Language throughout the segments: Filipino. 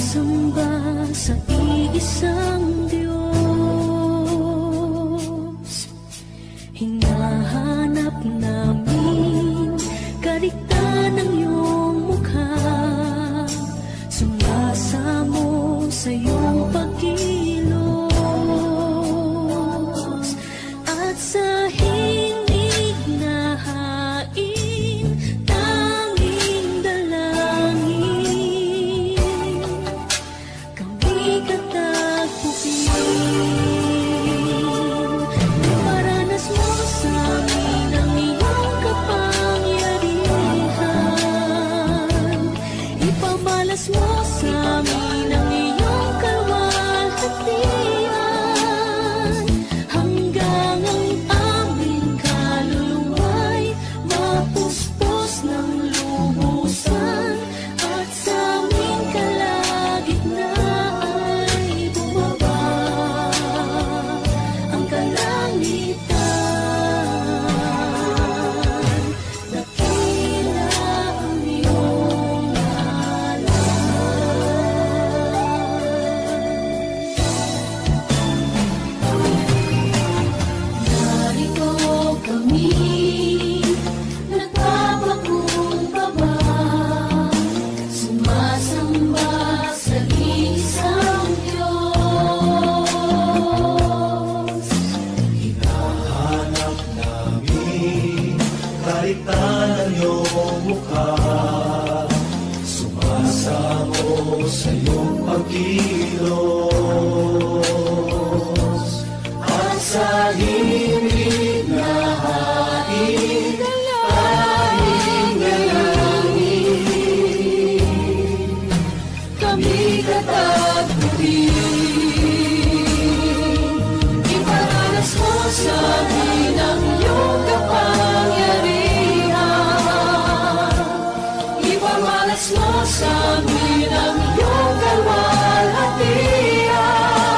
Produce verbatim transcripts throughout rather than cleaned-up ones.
sumasamba sa iisang Diyos. Hinahanap namin kaligtan ng iyong mukha, sumasamo sa iyong pagkilos, at sa himig na hain tanging dalangin kami katagpuin. Iparanas mo sa amin ang iyong kapangyarihan, ipamalas mo sa amin ang iyong kalwalhatian, hanggang ang aming kaluluwa'y mapuspos ng lubusan, at sa aming kalagitnaan ay bumaba ang kalangitan. Dakila ang iyong ngalan. Narito kami, nagpapakumbaba, sumasamba sa isang Diyos. Hinahanap namin kaligtan ng iyong mukha, sumasamo sa iyong pagkilos, at sa himig na hain tanging dalangin Kami katagpuin. Iparanas mo sa amin ang iyong kapangyarihan, ipamalas mo sa amin ang iyong kalwalhatian,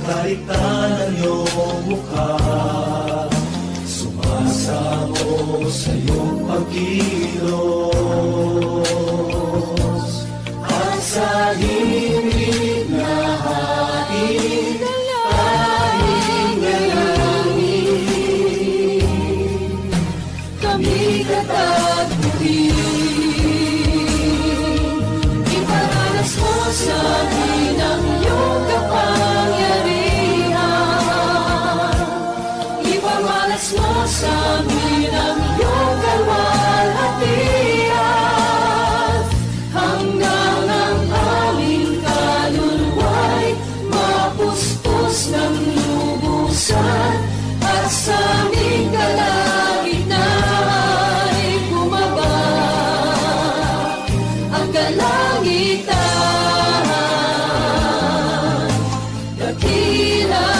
Kaharitan ang iyong mukha, sumasamo sa iyong pagkilos. At sa himig na hain, tayong dalangin, kami katagpuin. Iparanas mo sa amin ang iyong kapangyarihan. Iparanas mo sa amin ang iyong kalwalhatian. Hanggang ang aming kaluluwa'y mapuspos ng lubusan. At sa aming kalagitnaan ay bumaba ang kalangitan. Dakila